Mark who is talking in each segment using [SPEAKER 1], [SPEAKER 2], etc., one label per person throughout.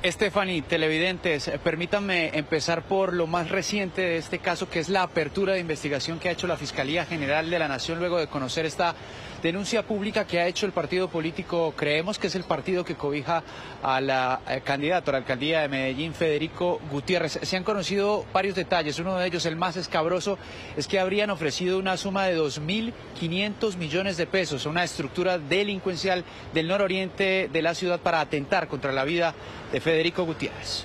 [SPEAKER 1] Stephanie, televidentes, permítanme empezar por lo más reciente de este caso, que es la apertura de investigación que ha hecho la Fiscalía General de la Nación luego de conocer esta denuncia pública que ha hecho el partido político, creemos que es el partido que cobija a la candidato a la alcaldía de Medellín, Federico Gutiérrez. Se han conocido varios detalles, uno de ellos, el más escabroso, es que habrían ofrecido una suma de 2.500 millones de pesos a una estructura delincuencial del nororiente de la ciudad para atentar contra la vida de Federico Gutiérrez.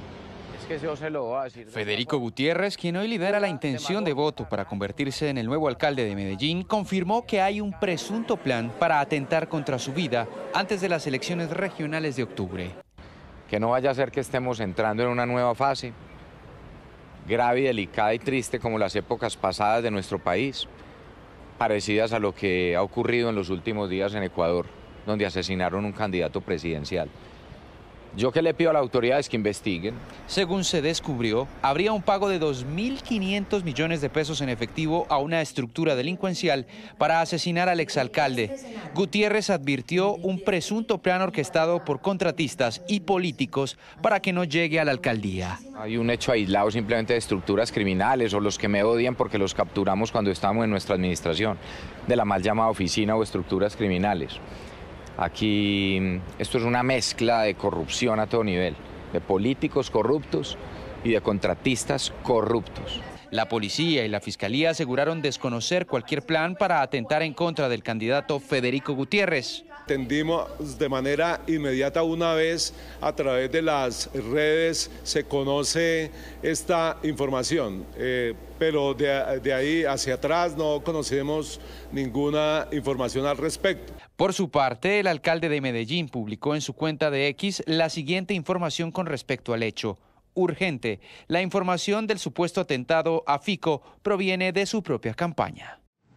[SPEAKER 2] Federico Gutiérrez, quien hoy lidera la intención de voto para convertirse en el nuevo alcalde de Medellín, confirmó que hay un presunto plan para atentar contra su vida antes de las elecciones regionales de octubre.
[SPEAKER 3] Que no vaya a ser que estemos entrando en una nueva fase, grave y delicada y triste como las épocas pasadas de nuestro país, parecidas a lo que ha ocurrido en los últimos días en Ecuador, donde asesinaron un candidato presidencial. Yo que le pido a las autoridades que investiguen.
[SPEAKER 2] Según se descubrió, habría un pago de 2.500 millones de pesos en efectivo a una estructura delincuencial para asesinar al exalcalde. Gutiérrez advirtió un presunto plan orquestado por contratistas y políticos para que no llegue a la alcaldía.
[SPEAKER 3] Hay un hecho aislado simplemente de estructuras criminales o los que me odian porque los capturamos cuando estábamos en nuestra administración, de la mal llamada oficina o estructuras criminales. Aquí esto es una mezcla de corrupción a todo nivel, de políticos corruptos y de contratistas corruptos.
[SPEAKER 2] La policía y la fiscalía aseguraron desconocer cualquier plan para atentar en contra del candidato Federico Gutiérrez.
[SPEAKER 4] Atendimos de manera inmediata una vez a través de las redes se conoce esta información, pero de ahí hacia atrás no conocemos ninguna información al respecto.
[SPEAKER 2] Por su parte, el alcalde de Medellín publicó en su cuenta de X la siguiente información con respecto al hecho. Urgente, la información del supuesto atentado a Fico proviene de su propia campaña.